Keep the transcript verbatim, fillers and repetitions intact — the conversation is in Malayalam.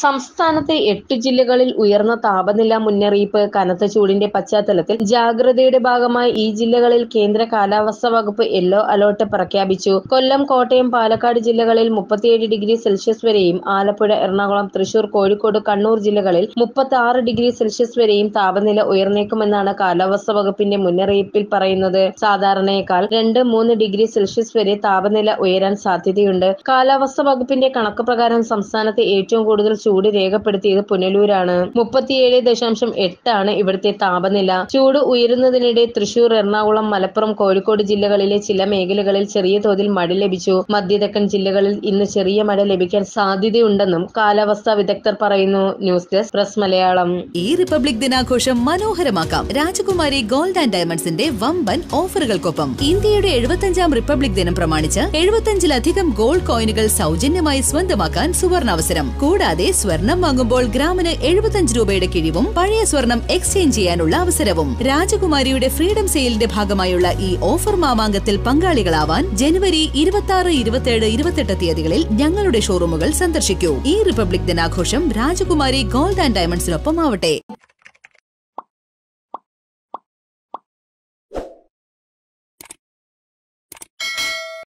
സംസ്ഥാനത്തെ എട്ട് ജില്ലകളിൽ ഉയർന്ന താപനില മുന്നറിയിപ്പ്. കനത്ത ചൂടിന്റെ പശ്ചാത്തലത്തിൽ ജാഗ്രതയുടെ ഭാഗമായി ഈ ജില്ലകളിൽ കേന്ദ്ര കാലാവസ്ഥാ വകുപ്പ് യെല്ലോ അലർട്ട് പ്രഖ്യാപിച്ചു. കൊല്ലം, കോട്ടയം, പാലക്കാട് ജില്ലകളിൽ മുപ്പത്തിയേഴ് ഡിഗ്രി സെൽഷ്യസ് വരെയും ആലപ്പുഴ, എറണാകുളം, തൃശൂർ, കോഴിക്കോട്, കണ്ണൂർ ജില്ലകളിൽ മുപ്പത്തി ആറ് ഡിഗ്രി സെൽഷ്യസ് വരെയും താപനില ഉയർന്നേക്കുമെന്നാണ് കാലാവസ്ഥാ വകുപ്പിന്റെ മുന്നറിയിപ്പിൽ പറയുന്നത്. സാധാരണയേക്കാൾ രണ്ട് മൂന്ന് ഡിഗ്രി സെൽഷ്യസ് വരെ താപനില ഉയരാൻ സാധ്യതയുണ്ട്. കാലാവസ്ഥാ വകുപ്പിന്റെ കണക്ക് പ്രകാരം സംസ്ഥാനത്ത് ഏറ്റവും കൂടുതൽ ചൂട് രേഖപ്പെടുത്തിയത് പുനലൂരാണ്. മുപ്പത്തിയേഴ് ദശാംശം എട്ടാണ് ഇവിടുത്തെ താപനില. ചൂട് ഉയരുന്നതിനിടെ തൃശൂർ, എറണാകുളം, മലപ്പുറം, കോഴിക്കോട് ജില്ലകളിലെ ചില മേഖലകളിൽ ചെറിയ തോതിൽ മഴ ലഭിച്ചു. മധ്യതെക്കൻ ജില്ലകളിൽ ഇന്ന് ചെറിയ മഴ ലഭിക്കാൻ സാധ്യതയുണ്ടെന്നും കാലാവസ്ഥാ വിദഗ്ധർ പറയുന്നു. News desk press Malayalam. ഈ റിപ്പബ്ലിക് ദിനാഘോഷം മനോഹരമാക്കാം രാജകുമാരി ഗോൾഡ് ആൻഡ് ഡയമണ്ട്സിന്റെ വമ്പൻ ഓഫറുകൾക്കൊപ്പം. ഇന്ത്യയുടെ എഴുപത്തഞ്ചാം റിപ്പബ്ലിക് ദിനം പ്രമാണിച്ച് എഴുപത്തഞ്ചിലധികം ഗോൾഡ് കോയിനുകൾ സൗജന്യമായി സ്വന്തമാക്കാൻ സുവർണാവസരം. കൂടാതെ സ്വർണം വാങ്ങുമ്പോൾ ഗ്രാമിന് എഴുപത്തഞ്ച് രൂപയുടെ കിഴിവും പഴയ സ്വർണം എക്സ്ചേഞ്ച് ചെയ്യാനുള്ള അവസരവും. രാജകുമാരിയുടെ ഫ്രീഡം സെയിലിന്റെ ഭാഗമായുള്ള ഈ ഓഫർ മാമാങ്കത്തിൽ പങ്കാളികളാവാൻ ജനുവരി ഇരുപത്തി ആറ്, ഇരുപത്തിയേഴ്, ഇരുപത്തെട്ട് തീയതികളിൽ ഞങ്ങളുടെ ഷോറൂമുകൾ സന്ദർശിക്കൂ. ഈ റിപ്പബ്ലിക് ദിനാഘോഷം രാജകുമാരി ഗോൾഡ് ആൻഡ് ഡയമണ്ട്സിനൊപ്പം ആവട്ടെ.